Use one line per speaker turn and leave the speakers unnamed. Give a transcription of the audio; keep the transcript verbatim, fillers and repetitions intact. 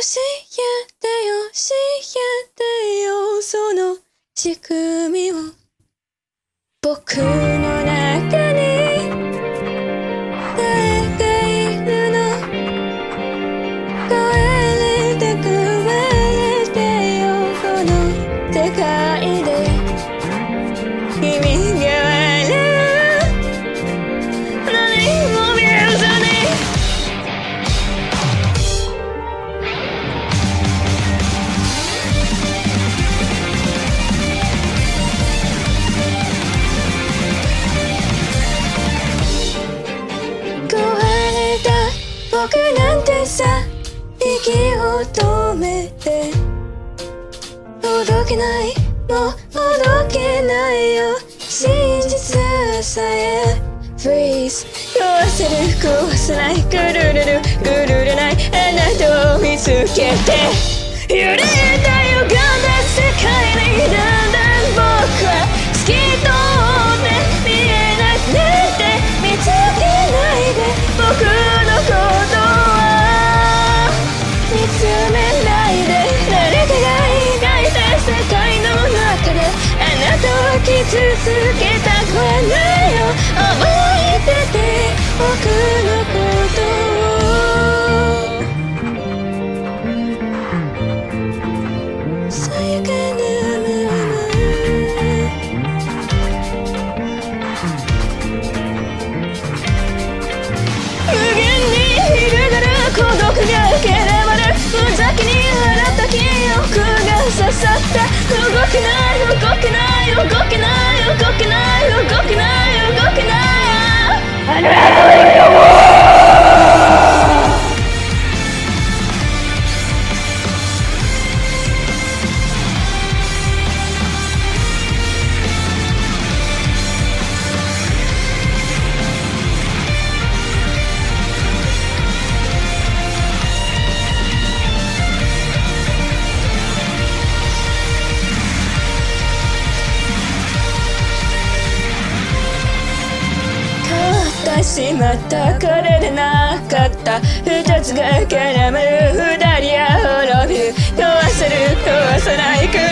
教えてよ教えてよその仕組みを僕の中に誰がいるの超えれてくれてよこの世界で君が笑う何も見えずに壊れた僕なんてさ息を止めて届けないもう届けないよ真実さえ Freeze 壊せる壊せないぐるるるぐるるないあなたを見つけて揺れた歪んだ世界にだんだん僕は透き通って見えなくなって見つけないで僕のことは見つめないで誰かが描いた世界の中であなたを傷つけたくはないよ覚えてて僕のことをさやかなまま無限に広がる孤独がければる無邪気に払った記憶が刺さった動けない動けない動けない動けない動けない動けないあのしまったこれでなかった二つが絡まる二人は滅びる壊せる壊せない